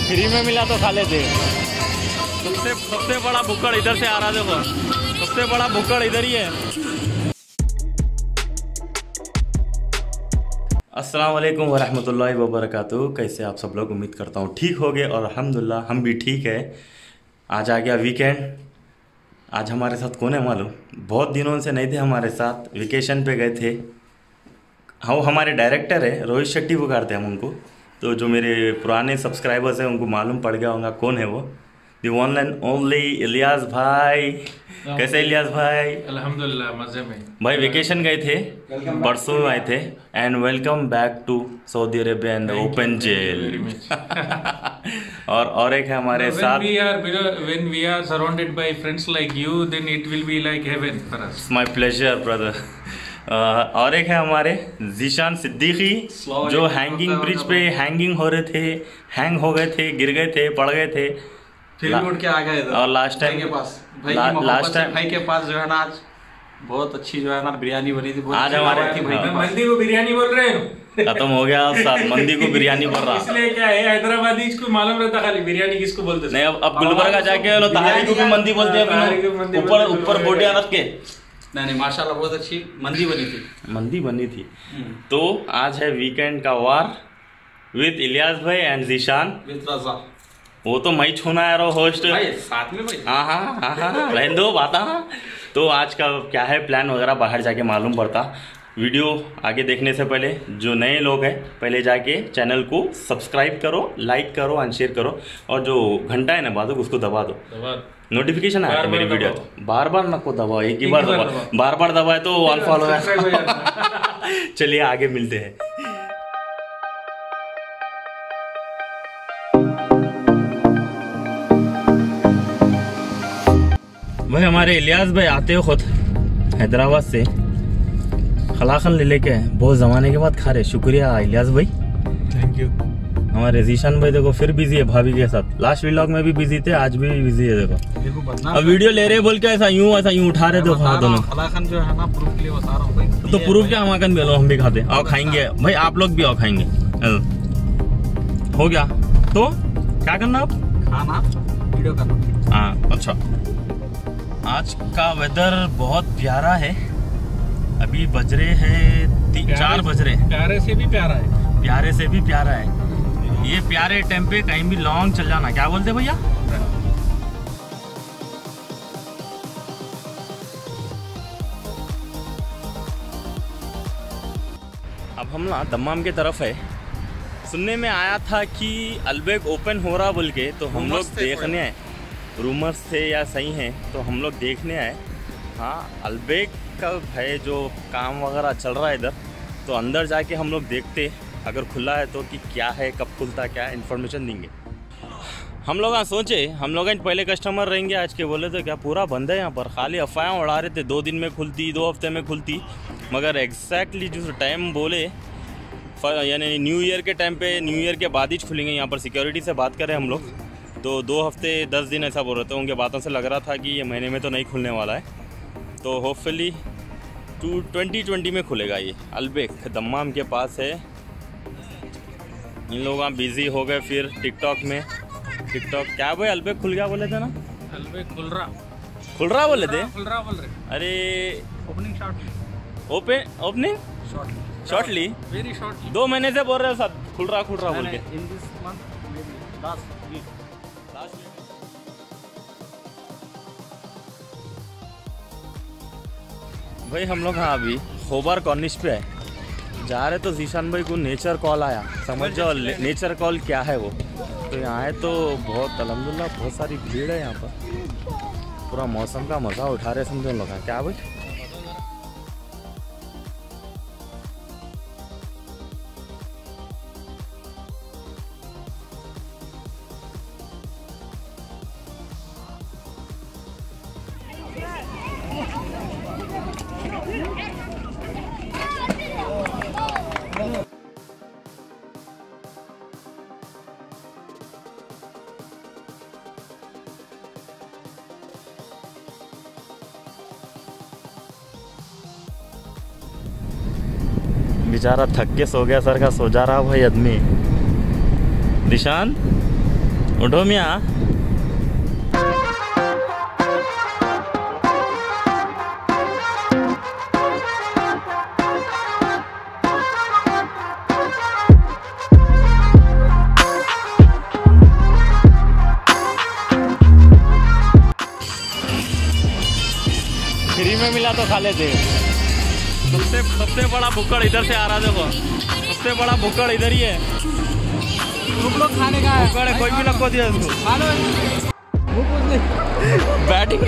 Free में मिला तो खा लेते। सबसे बड़ा भुक्कड़ इधर से आ रहा, देखो सबसे बड़ा भुक्कड़ इधर ही है। अस्सलाम वालेकुम वरहमतुल्लाहि वबरकातुहू। कैसे आप सब लोग, उम्मीद करता हूँ ठीक हो गए और अल्हम्दुलिल्लाह हम भी ठीक है। आज आ गया वीकेंड। आज हमारे साथ कौन है मालूम? बहुत दिनों से नहीं थे हमारे साथ, वेकेशन पे गए थे। हाँ, हमारे डायरेक्टर है, रोहित शेट्टी पुकारते हैं हम उनको। तो जो मेरे पुराने सब्सक्राइबर्स हैं उनको मालूम पड़ गया होगा कौन है वो, the one and only Ilyas भाई। कैसे इलियास भाई? अल्हम्दुलिल्लाह मजे में भाई। वेकेशन गए थे, परसों आए थे। And welcome back to Saudi Arabia and open jail. और एक है हमारे साथ। when we are surrounded by friends like you, then it will be like heaven for us. My pleasure brother. और एक है हमारे जीशान सिद्दीकी, जो हैंगिंग ब्रिज पे हैंगिंग हो रहे थे, हैंग हो गए थे, गिर गए थे, पड़ गए थे, फिर उठ के आ गए। और लास्ट टाइम भाई के पास जो है ना, आज बहुत अच्छी जो है ना बिरयानी बनी थी। आज हमारे मंदी को बिरयानी बोल रहे हो? खत्म हो गया साथ, मंदी को बिरयानी बोल रहा। इसलिए क्या है, हैदराबादी इसको मालूम रहता खाली बिरयानी किसको बोलते। नहीं, अब गुलबर्गा जाके तहारी को भी मंदी बोलते हैं, ऊपर बोटियां रख के। नहीं माशाल्लाह बहुत अच्छी मंदी बनी थी। तो आज है वीकेंड का वार विद इलियास भाई एंड जीशान विद रजा। वो तो मैं छूना यार होस्ट साथ में भाई। हाँ रहने दो बात। तो आज का क्या है प्लान वगैरह बाहर जाके मालूम पड़ता। वीडियो आगे देखने से पहले जो नए लोग हैं पहले जाके चैनल को सब्सक्राइब करो, लाइक करो एंड शेयर करो, और जो घंटा है ना बाजू उसको दबा दो, नोटिफिकेशन आया मेरी वीडियो। बार बार नको दबाओ, एक ही बार दबाओ। बार दबाए तो अनफॉलो है। चलिए आगे मिलते हैं। भाई हमारे इलियास भाई आते हो खुद हैदराबाद से, खलाखन ले लेके बहुत ज़माने के बाद खा रहे। शुक्रिया इलियास भाई, थैंक यू। हमारे जीशान भाई देखो फिर बिजी है भाभी के साथ। लास्ट व्लॉग में भी बिजी थे, आज भी बिजी है। देखो अब वीडियो ले रहे बोल के ऐसा यूं उठा रहे थे दोनों। खलाखन जो है ना प्रूफ के लिए बता रहा हूं भाई। तो प्रूफ क्या, हमाकन भी लो, हम भी खाते और खाएंगे भाई, आप लोग भी और खाएंगे। हो गया तो क्या करना अब? खाना वीडियो करना। हाँ अच्छा। आज का वेदर बहुत प्यारा है। अभी बज रहे हैं 4 बज रहे। प्यारे से भी प्यारा है। प्यारे से भी प्यारा है। ये प्यारे टाइम पे कहीं भी लॉन्ग चल जाना। क्या बोलते भैया? अब हम ना दम्माम की तरफ है। सुनने में आया था कि अल्बेक ओपन हो रहा बोल के, तो हम लोग देखने आए। रूमर्स थे या सही हैं, तो हम लोग देखने आए। हाँ, अल्बेक का है जो काम वगैरह चल रहा है इधर, तो अंदर जाके हम लोग देखते अगर खुला है तो कि क्या है, कब खुलता, क्या इन्फॉर्मेशन देंगे। हम लोग सोचे हम लोग पहले कस्टमर रहेंगे आज के, बोले तो क्या पूरा बंद है यहाँ पर, खाली अफवाहें उड़ा रहे थे। 2 दिन में खुलती, 2 हफ्ते में खुलती, मगर एग्जैक्टली जो टाइम बोले यानी न्यू ईयर के टाइम पे, न्यू ईयर के बाद ही खुलेंगे। यहाँ पर सिक्योरिटी से बात करें हम लोग तो 2 हफ्ते 10 दिन ऐसा बोल रहे थे। उनके बातों से लग रहा था कि ये महीने में तो नहीं खुलने वाला है। तो होपफुली 2020 में खुलेगा ये। अल्बेक दम्माम के पास है। इन लोग बिजी हो गए फिर टिकटॉक में। टिकटॉक क्या भाई, अल्बेक खुल गया बोले थे ना? अल्बेक खुल रहा बोल रहे। अरे opening short, opening shortly, very shortly. 2 महीने से बोल रहे सब खुल रहा बोल के। In this month maybe last week. भाई हम लोग हाँ अभी खोबर कॉर्निश पे है, जा रहे तो जीशान भाई को नेचर कॉल आया। समझ जाओ नेचर कॉल क्या है वो। तो यहाँ है तो बहुत अल्हम्दुलिल्लाह बहुत सारी भीड़ है यहाँ पर। पूरा मौसम का मज़ा उठा रहे समझो लोग। क्या भाई? बेचारा थक के सो गया, सर का सो जा रहा भाई आदमी। दिशान उठो मियाँ। फ्री में मिला तो खा लेते। सबसे बड़ा भुक्कड़ इधर से आ रहा, देखो सबसे बड़ा भुक्कड़ इधर ही है। तुम लोग खाने का भुक्कड़ है, कोई भी लको दिया इसको। बैटिंग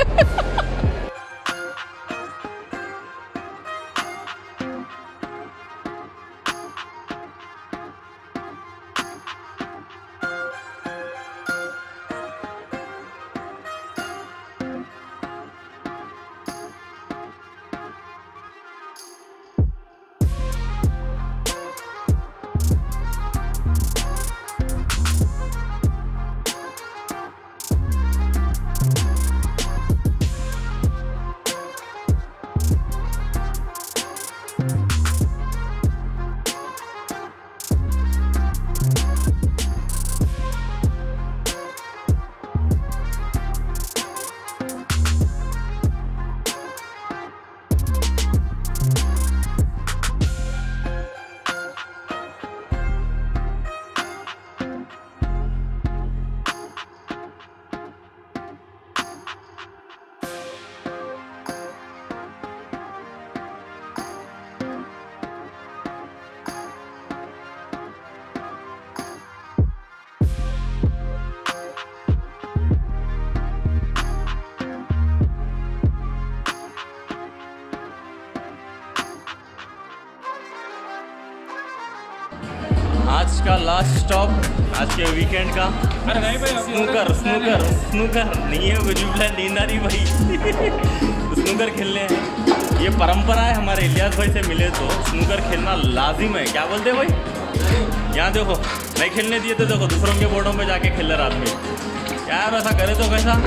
आज का लास्ट स्टॉप, आज के वीकेंड का। अरे नहीं भाई, स्नूकर नहीं है, बुजुर्ग नींद आ रही भाई। स्नूकर खेलने हैं, ये परंपरा है हमारे इलियास भाई से मिले तो स्नूकर खेलना लाजिम है। क्या बोलते हैं भाई? यहाँ देखो, नहीं खेलने दिए तो देखो दूसरों के बोर्डों पे जाके खेल रहे रात में। यार ऐसा करे तो कैसा?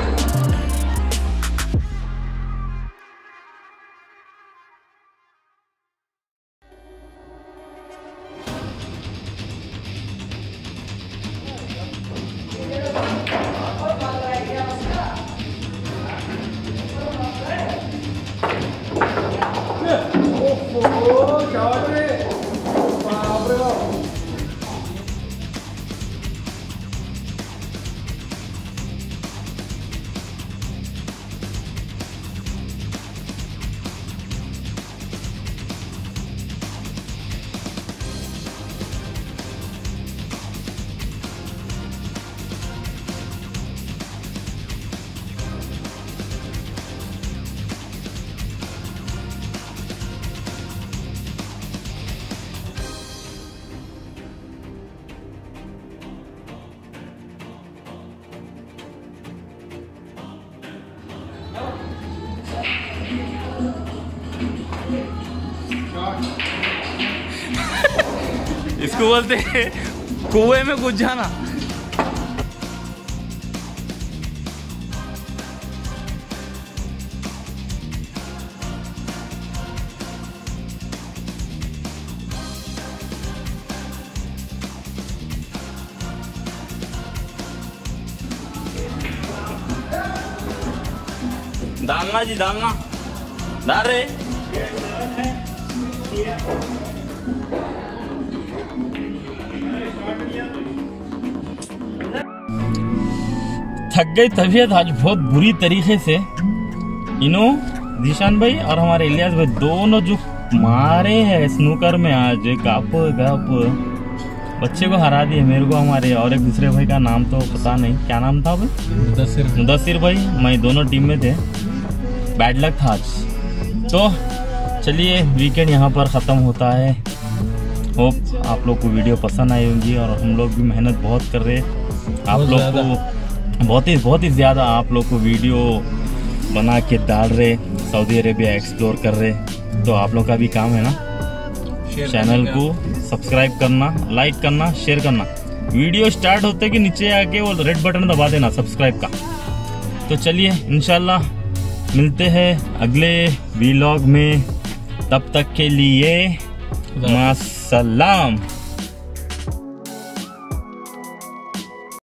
इसको बोलते हैं कुएं में घुस जाना। डालना जी, डालना डाल रहे। थक गई तबीयत आज बहुत बुरी तरीके से। इनो जीशान भाई और हमारे इलियास भाई दोनों जो मारे हैं स्नूकर में आज, गप बच्चे को हरा दिए। मेरे को हमारे और एक दूसरे भाई का नाम तो पता नहीं, क्या नाम था भाई? मुदस्सिर भाई। मैं दोनों टीम में थे। बैड लक था आज। तो चलिए वीकेंड यहाँ पर ख़त्म होता है। होप आप लोग को वीडियो पसंद आई होगी, और हम लोग भी मेहनत बहुत कर रहे हैं। आप लोग को बहुत ही ज़्यादा आप लोग को वीडियो बना के डाल रहे, सऊदी अरेबिया एक्सप्लोर कर रहे। तो आप लोग का भी काम है ना, चैनल को सब्सक्राइब करना, लाइक करना, शेयर करना। वीडियो स्टार्ट होते कि नीचे आके वो रेड बटन दबा देना सब्सक्राइब का। तो चलिए इंशाल्लाह मिलते हैं अगले व्लॉग में। तब तक के लिए मासलाम।